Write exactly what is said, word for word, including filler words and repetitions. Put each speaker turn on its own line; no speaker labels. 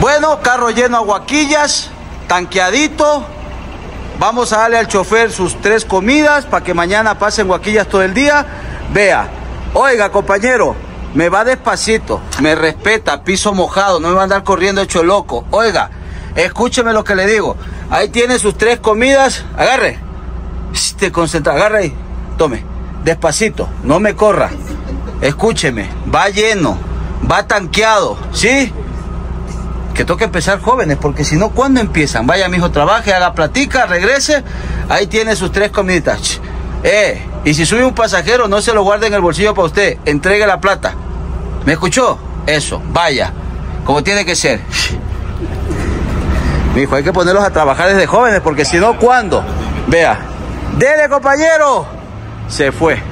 Bueno, carro lleno a Guaquillas, tanqueadito. Vamos a darle al chofer sus tres comidas para que mañana pasen Guaquillas todo el día. Vea, oiga compañero, me va despacito, me respeta, piso mojado, no me va a andar corriendo hecho loco. Oiga, escúcheme lo que le digo. Ahí tiene sus tres comidas, agarre. Te concentra, agarre ahí, tome, despacito, no me corra. Escúcheme, va lleno, va tanqueado, ¿sí? Que toca empezar jóvenes, porque si no, ¿cuándo empiezan? Vaya, mijo, trabaje, haga platica, regrese. Ahí tiene sus tres comiditas. Eh, y si sube un pasajero, no se lo guarde en el bolsillo para usted. Entregue la plata. ¿Me escuchó? Eso, vaya, como tiene que ser. Mijo, hay que ponerlos a trabajar desde jóvenes, porque si no, ¿cuándo? Vea, dele, compañero. Se fue.